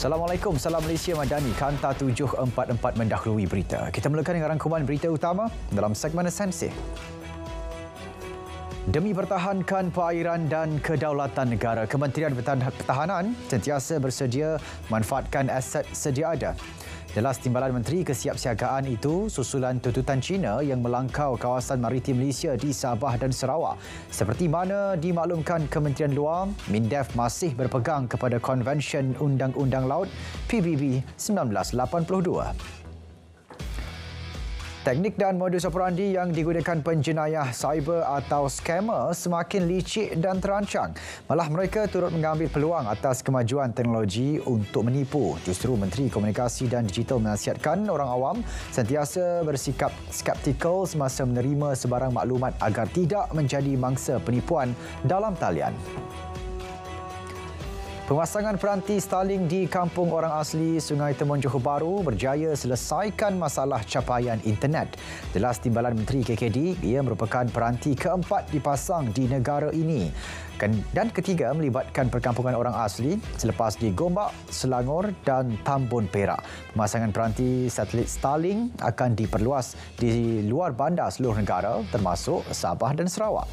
Assalamualaikum, salam Malaysia Madani. Kanta 744 mendahului berita. Kita mulakan dengan rangkuman berita utama dalam segmen esensi. Demi pertahankan perairan dan kedaulatan negara, Kementerian Pertahanan sentiasa bersedia memanfaatkan aset sedia ada. Jelas Timbalan Menteri Kesiapsiagaan itu susulan tuntutan China yang melangkau kawasan maritim Malaysia di Sabah dan Sarawak. Seperti mana dimaklumkan Kementerian Luar, MINDEF masih berpegang kepada Konvensyen Undang-Undang Laut PBB 1982. Teknik dan modus operandi yang digunakan penjenayah cyber atau scammer semakin licik dan terancang. Malah mereka turut mengambil peluang atas kemajuan teknologi untuk menipu. Justru Menteri Komunikasi dan Digital menasihatkan orang awam sentiasa bersikap skeptikal semasa menerima sebarang maklumat agar tidak menjadi mangsa penipuan dalam talian. Pemasangan peranti Starlink di kampung orang asli Sungai Temon Johor Bahru berjaya selesaikan masalah capaian internet. Jelas Timbalan Menteri KKD, ia merupakan peranti keempat dipasang di negara ini. Dan ketiga melibatkan perkampungan orang asli selepas di Gombak, Selangor dan Tambun Perak. Pemasangan peranti satelit Starlink akan diperluas di luar bandar seluruh negara termasuk Sabah dan Sarawak.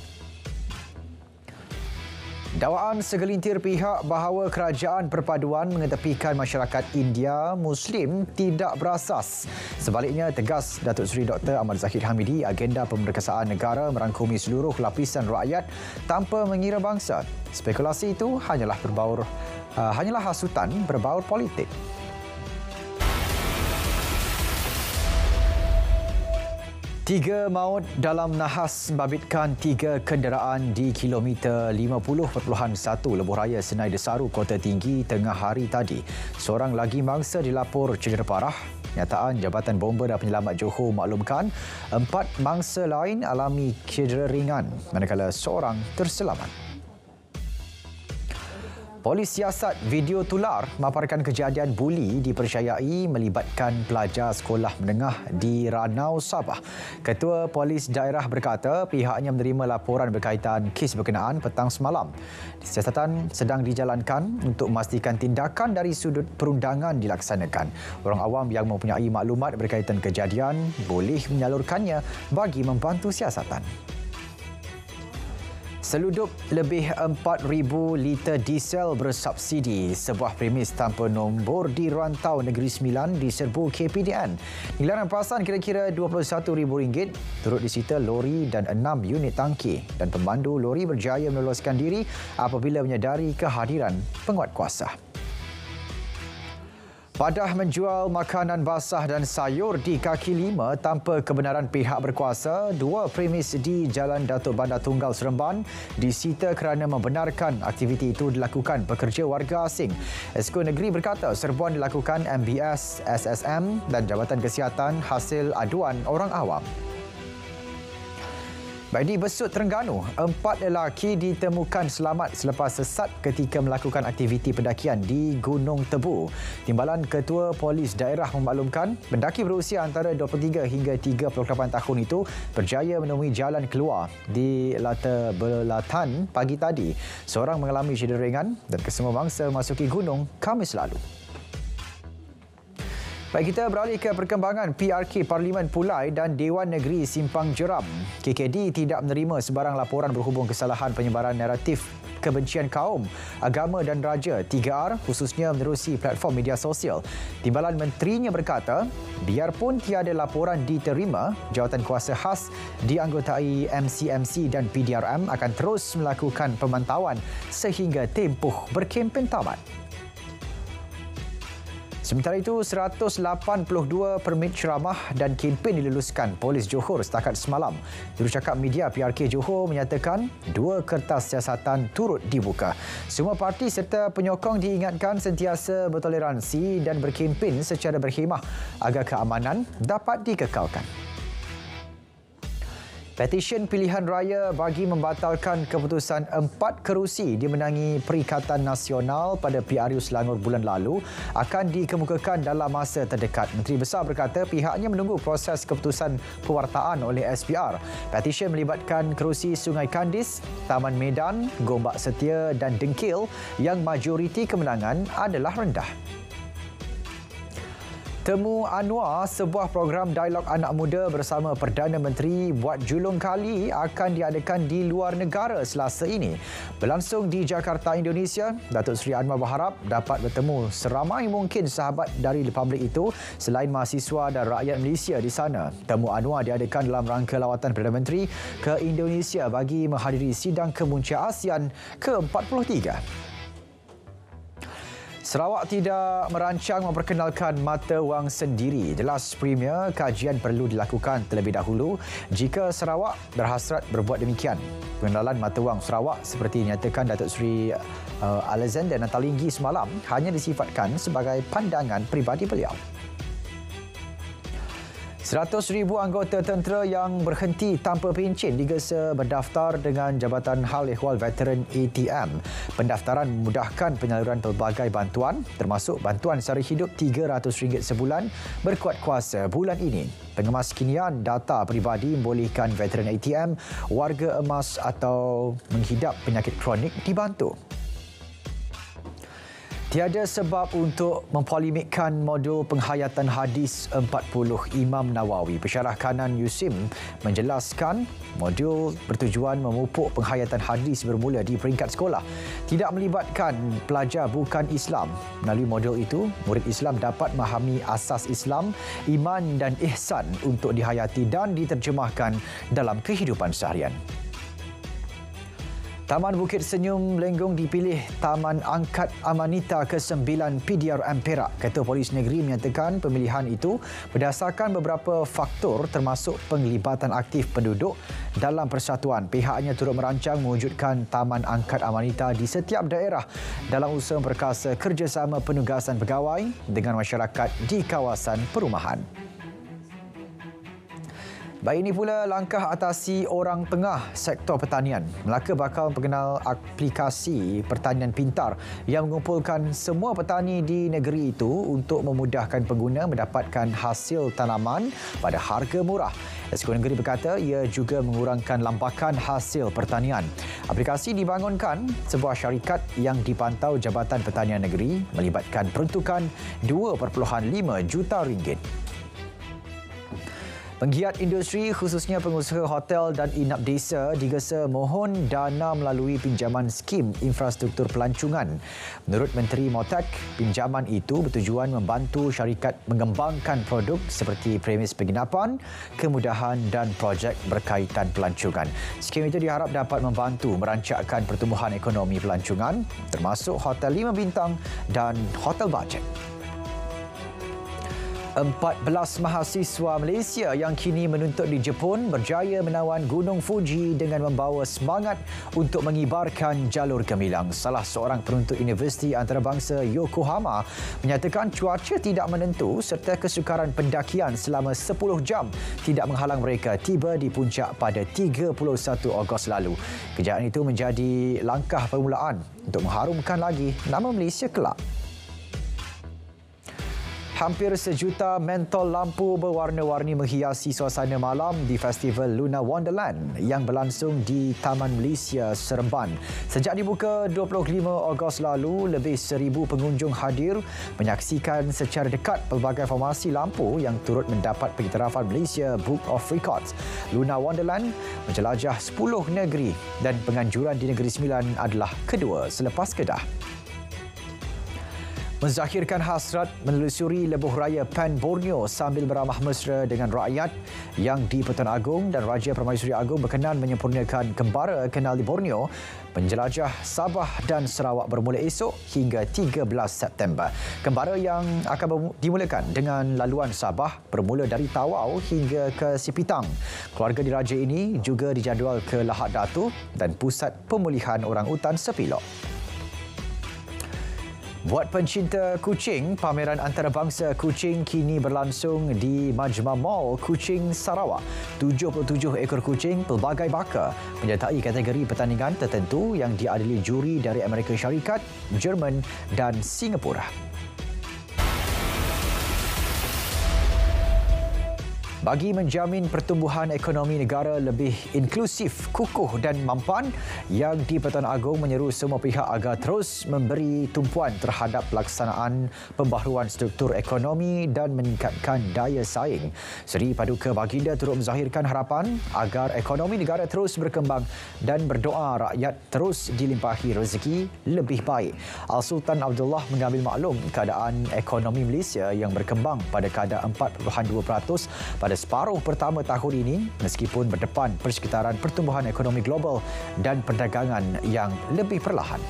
Dakwaan segelintir pihak bahawa kerajaan perpaduan mengetepikan masyarakat India Muslim tidak berasas. Sebaliknya, tegas Datuk Seri Dr. Ahmad Zahid Hamidi, agenda pemerkasaan negara merangkumi seluruh lapisan rakyat tanpa mengira bangsa. Spekulasi itu hanyalah hasutan berbaur politik. Tiga maut dalam nahas membabitkan 3 kenderaan di kilometer 50.1 Lebuh Raya Senai Desaru, Kota Tinggi tengah hari tadi. Seorang lagi mangsa dilapor cedera parah. Nyataan Jabatan Bomba dan Penyelamat Johor maklumkan 4 mangsa lain alami cedera ringan manakala seorang terselamat. Polis siasat video tular memaparkan kejadian buli dipercayai melibatkan pelajar sekolah menengah di Ranau, Sabah. Ketua Polis Daerah berkata pihaknya menerima laporan berkaitan kes berkenaan petang semalam. Siasatan sedang dijalankan untuk memastikan tindakan dari sudut perundangan dilaksanakan. Orang awam yang mempunyai maklumat berkaitan kejadian boleh menyalurkannya bagi membantu siasatan. Seludup lebih 4,000 liter diesel bersubsidi. Sebuah premis tanpa nombor di Rantau Negeri Sembilan diserbu KPDN. Nilai rampasan kira-kira RM21,000 turut disita lori dan 6 unit tangki. Dan pemandu lori berjaya meloloskan diri apabila menyedari kehadiran penguatkuasa. Padah menjual makanan basah dan sayur di kaki lima tanpa kebenaran pihak berkuasa. 2 premis di Jalan Datuk Bandar Tunggal Seremban disita kerana membenarkan aktiviti itu dilakukan pekerja warga asing. Esko Negeri berkata serbuan dilakukan MBS, SSM dan Jabatan Kesihatan hasil aduan orang awam. Baik, di Besut, Terengganu, 4 lelaki ditemukan selamat selepas sesat ketika melakukan aktiviti pendakian di Gunung Tebu. Timbalan Ketua Polis Daerah memaklumkan pendaki berusia antara 23 hingga 38 tahun itu berjaya menemui jalan keluar di Lata Belatan pagi tadi. Seorang mengalami cedera ringan dan kesemua mangsa memasuki gunung Khamis lalu. Baik, kita beralih ke perkembangan PRK Parlimen Pulai dan Dewan Negeri Simpang Jeram. KKD tidak menerima sebarang laporan berhubung kesalahan penyebaran naratif kebencian kaum, agama dan raja 3R khususnya menerusi platform media sosial. Timbalan menterinya berkata, biarpun tiada laporan diterima, jawatan kuasa khas dianggotai MCMC dan PDRM akan terus melakukan pemantauan sehingga tempoh berkempen tamat. Sementara itu, 182 permit ceramah dan kempen diluluskan Polis Johor setakat semalam. Jurucakap media PRK Johor menyatakan 2 kertas siasatan turut dibuka. Semua parti serta penyokong diingatkan sentiasa bertoleransi dan berkempen secara berkhemah agar keamanan dapat dikekalkan. Petisyen pilihan raya bagi membatalkan keputusan 4 kerusi dimenangi Perikatan Nasional pada PRU Selangor bulan lalu akan dikemukakan dalam masa terdekat. Menteri Besar berkata pihaknya menunggu proses keputusan pewartaan oleh SPR. Petisyen melibatkan kerusi Sungai Kandis, Taman Medan, Gombak Setia dan Dengkil yang majoriti kemenangan adalah rendah. Temu Anwar, sebuah program dialog anak muda bersama Perdana Menteri buat julung kali akan diadakan di luar negara Selasa ini. Berlangsung di Jakarta, Indonesia, Datuk Seri Anwar berharap dapat bertemu seramai mungkin sahabat dari Republik itu selain mahasiswa dan rakyat Malaysia di sana. Temu Anwar diadakan dalam rangka lawatan Perdana Menteri ke Indonesia bagi menghadiri sidang kemuncia ASEAN ke-43. Sarawak tidak merancang memperkenalkan mata wang sendiri. Jelas Premier, kajian perlu dilakukan terlebih dahulu jika Sarawak berhasrat berbuat demikian. Pengenalan mata wang Sarawak seperti dinyatakan Datuk Seri Alexander Nathalinggi semalam hanya disifatkan sebagai pandangan peribadi beliau. 100,000 anggota tentera yang berhenti tanpa pencen digesa berdaftar dengan Jabatan Hal Ehwal Veteran ATM. Pendaftaran memudahkan penyaluran pelbagai bantuan termasuk bantuan sara hidup RM300 sebulan berkuat kuasa bulan ini. Pengemas kinian data peribadi membolehkan veteran ATM, warga emas atau menghidap penyakit kronik dibantu. Tiada sebab untuk mempolemikkan modul penghayatan hadis 40 Imam Nawawi. Pensyarah kanan Yusim menjelaskan modul bertujuan memupuk penghayatan hadis bermula di peringkat sekolah. Tidak melibatkan pelajar bukan Islam. Melalui modul itu, murid Islam dapat memahami asas Islam, iman dan ihsan untuk dihayati dan diterjemahkan dalam kehidupan seharian. Taman Bukit Senyum Lenggong dipilih Taman Angkat Amanita ke-9 PDRM Perak. Ketua Polis Negeri menyatakan pemilihan itu berdasarkan beberapa faktor termasuk penglibatan aktif penduduk dalam persatuan. Pihaknya turut merancang mewujudkan Taman Angkat Amanita di setiap daerah dalam usaha memperkasa kerjasama penugasan pegawai dengan masyarakat di kawasan perumahan. Baik, ini pula langkah atasi orang tengah sektor pertanian. Melaka bakal mengenal aplikasi pertanian pintar yang mengumpulkan semua petani di negeri itu untuk memudahkan pengguna mendapatkan hasil tanaman pada harga murah. Eksekutif Negeri berkata ia juga mengurangkan lampakan hasil pertanian. Aplikasi dibangunkan sebuah syarikat yang dipantau Jabatan Pertanian Negeri melibatkan peruntukan RM2.5 juta. Penggiat industri khususnya pengusaha hotel dan inap desa digesa mohon dana melalui pinjaman skim infrastruktur pelancongan. Menurut Menteri Motek, pinjaman itu bertujuan membantu syarikat mengembangkan produk seperti premis penginapan, kemudahan dan projek berkaitan pelancongan. Skim itu diharap dapat membantu merancakkan pertumbuhan ekonomi pelancongan termasuk hotel 5 bintang dan hotel bajet. 14 mahasiswa Malaysia yang kini menuntut di Jepun berjaya menawan Gunung Fuji dengan membawa semangat untuk mengibarkan jalur gemilang. Salah seorang penuntut Universiti Antarabangsa Yokohama menyatakan cuaca tidak menentu serta kesukaran pendakian selama 10 jam tidak menghalang mereka tiba di puncak pada 31 Ogos lalu. Kejayaan itu menjadi langkah permulaan untuk mengharumkan lagi nama Malaysia kelak. Hampir sejuta mentol lampu berwarna-warni menghiasi suasana malam di Festival Lunar Wonderland yang berlangsung di Taman Malaysia Seremban. Sejak dibuka 25 Ogos lalu, lebih 1,000 pengunjung hadir menyaksikan secara dekat pelbagai formasi lampu yang turut mendapat pengiktirafan Malaysia Book of Records. Lunar Wonderland menjelajah 10 negeri dan penganjuran di Negeri Sembilan adalah kedua selepas Kedah. Menzahirkan hasrat menelusuri lebuh raya Pan Borneo sambil beramah mesra dengan rakyat yang di Pertuan Agong dan Raja Permaisuri Agong berkenan menyempurnakan kembara kenal di Borneo menjelajah Sabah dan Sarawak bermula esok hingga 13 September. Kembara yang akan dimulakan dengan laluan Sabah bermula dari Tawau hingga ke Sipitang. Keluarga diraja ini juga dijadual ke Lahad Datu dan Pusat Pemulihan Orang Utan Sepilok. Buat pencinta kucing, pameran antarabangsa kucing kini berlangsung di Majma Mall Kucing Sarawak. 77 ekor kucing pelbagai baka menyertai kategori pertandingan tertentu yang diadili juri dari Amerika Syarikat, Jerman dan Singapura. Bagi menjamin pertumbuhan ekonomi negara lebih inklusif, kukuh dan mampan, Yang di-Pertuan Agong menyeru semua pihak agar terus memberi tumpuan terhadap pelaksanaan pembaharuan struktur ekonomi dan meningkatkan daya saing. Seri Paduka Baginda turut menzahirkan harapan agar ekonomi negara terus berkembang dan berdoa rakyat terus dilimpahi rezeki lebih baik. Al-Sultan Abdullah mengambil maklum keadaan ekonomi Malaysia yang berkembang pada kadar 4.2% pada separuh pertama tahun ini meskipun berdepan persekitaran pertumbuhan ekonomi global dan perdagangan yang lebih perlahan.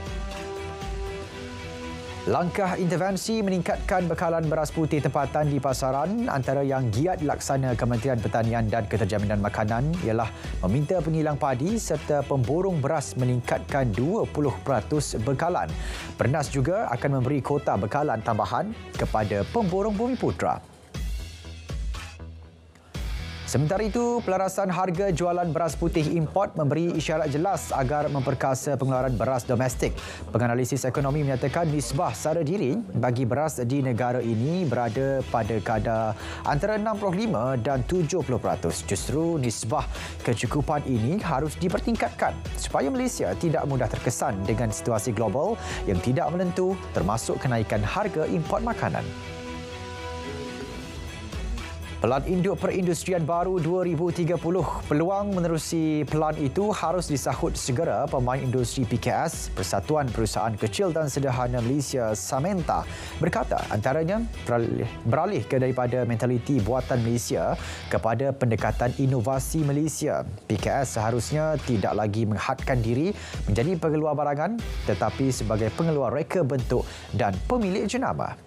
Langkah intervensi meningkatkan bekalan beras putih tempatan di pasaran antara yang giat dilaksana Kementerian Pertanian dan Keterjaminan Makanan ialah meminta pengilang padi serta pemborong beras meningkatkan 20% bekalan. Pernas juga akan memberi kota bekalan tambahan kepada pemborong Bumiputera. Sementara itu, pelarasan harga jualan beras putih import memberi isyarat jelas agar memperkasa pengeluaran beras domestik. Penganalisis ekonomi menyatakan nisbah sara diri bagi beras di negara ini berada pada kadar antara 65 dan 70%. Justru nisbah kecukupan ini harus dipertingkatkan supaya Malaysia tidak mudah terkesan dengan situasi global yang tidak menentu termasuk kenaikan harga import makanan. Pelan Induk Perindustrian Baru 2030. Peluang menerusi pelan itu harus disahut segera pemain industri PKS, Persatuan Perusahaan Kecil dan Sederhana Malaysia Samenta, berkata antaranya beralih daripada mentaliti buatan Malaysia kepada pendekatan inovasi Malaysia. PKS seharusnya tidak lagi menghadkan diri menjadi pengeluar barangan tetapi sebagai pengeluar reka bentuk dan pemilik jenama.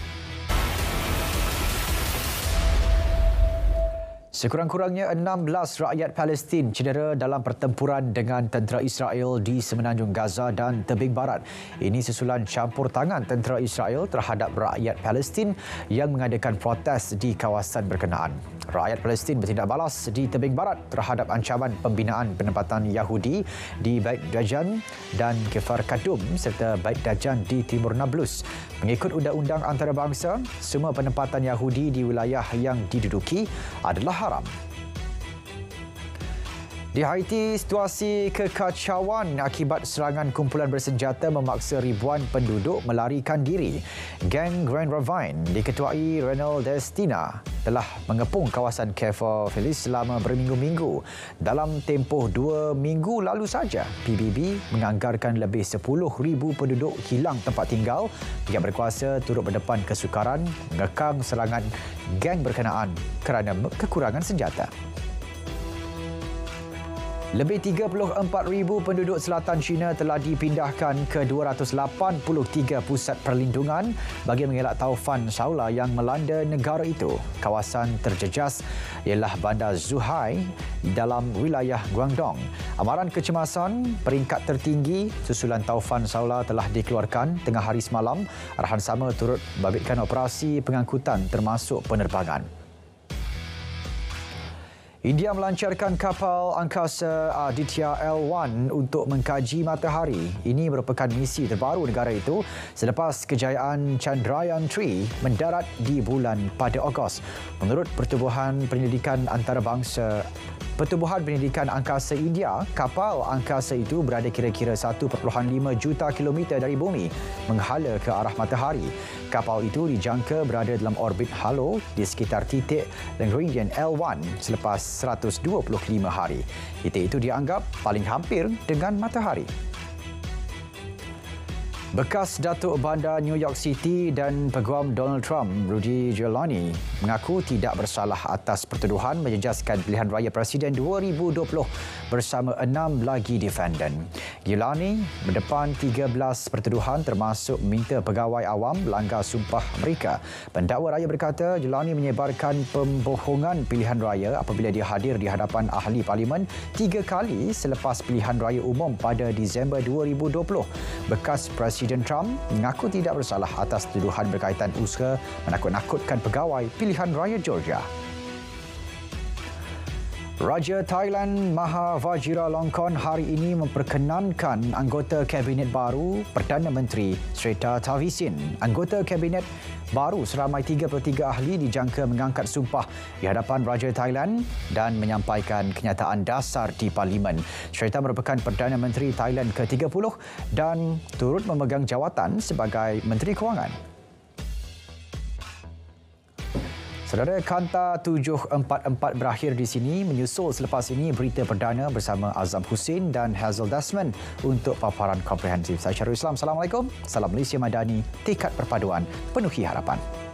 Sekurang-kurangnya 16 rakyat Palestin cedera dalam pertempuran dengan tentera Israel di Semenanjung Gaza dan Tebing Barat. Ini susulan campur tangan tentera Israel terhadap rakyat Palestin yang mengadakan protes di kawasan berkenaan. Rakyat Palestin bertindak balas di Tebing Barat terhadap ancaman pembinaan penempatan Yahudi di Bait Dajan dan Kfar Kadum serta Bait Dajan di Timur Nablus. Mengikut undang-undang antarabangsa, semua penempatan Yahudi di wilayah yang diduduki adalah haram. Di Haiti, situasi kekacauan akibat serangan kumpulan bersenjata memaksa ribuan penduduk melarikan diri. Geng Grand Ravine diketuai Renal Destina telah mengepung kawasan Kfar Feliz selama berminggu-minggu. Dalam tempoh 2 minggu lalu saja, PBB menganggarkan lebih 10,000 penduduk hilang tempat tinggal. Pihak berkuasa turut berdepan kesukaran mengekang serangan geng berkenaan kerana kekurangan senjata. Lebih 34,000 penduduk selatan China telah dipindahkan ke 283 pusat perlindungan bagi mengelak taufan Shaula yang melanda negara itu. Kawasan terjejas ialah bandar Zhuhai dalam wilayah Guangdong. Amaran kecemasan peringkat tertinggi susulan taufan Shaula telah dikeluarkan tengah hari semalam. Arahan sama turut membabitkan operasi pengangkutan termasuk penerbangan. India melancarkan kapal angkasa Aditya L1 untuk mengkaji matahari. Ini merupakan misi terbaru negara itu selepas kejayaan Chandrayaan-3 mendarat di bulan pada Ogos. Menurut Pertubuhan Penyelidikan Angkasa India, kapal angkasa itu berada kira-kira 1.5 juta kilometer dari bumi menghala ke arah matahari. Kapal itu dijangka berada dalam orbit halo di sekitar titik Lagrangian L1 selepas 125 hari. Titik itu dianggap paling hampir dengan matahari. Bekas Datuk Bandar New York City dan Peguam Donald Trump, Rudy Giuliani, mengaku tidak bersalah atas pertuduhan menjejaskan pilihan raya Presiden 2020 bersama 6 lagi defendan. Giuliani berdepan 13 pertuduhan termasuk meminta pegawai awam melanggar sumpah mereka. Pendakwa raya berkata Giuliani menyebarkan pembohongan pilihan raya apabila dia hadir di hadapan ahli parlimen 3 kali selepas pilihan raya umum pada Disember 2020. Bekas Presiden Trump mengaku tidak bersalah atas tuduhan berkaitan usaha menakut-nakutkan pegawai pilihan raya Georgia. Raja Thailand Maha Vajiralongkorn hari ini memperkenankan anggota Kabinet baru Perdana Menteri Srettha Thavisin. Anggota Kabinet baru seramai 33 ahli dijangka mengangkat sumpah di hadapan Raja Thailand dan menyampaikan kenyataan dasar di Parlimen. Srettha merupakan Perdana Menteri Thailand ke-30 dan turut memegang jawatan sebagai Menteri Kewangan. Saudara, Kanta 744 berakhir di sini. Menyusul selepas ini berita perdana bersama Azam Hussein dan Hazel Desmond untuk paparan komprehensif. Saya Syarul Islam. Assalamualaikum. Salam Malaysia Madani. Tekad perpaduan penuhi harapan.